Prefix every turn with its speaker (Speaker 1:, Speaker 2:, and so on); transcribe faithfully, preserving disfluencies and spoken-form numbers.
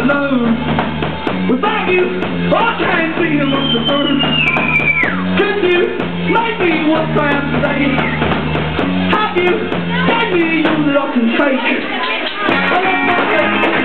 Speaker 1: alone. Without you, I can't see what's the truth. Could you make me what I am today? Have you gave me your lot and take? I left my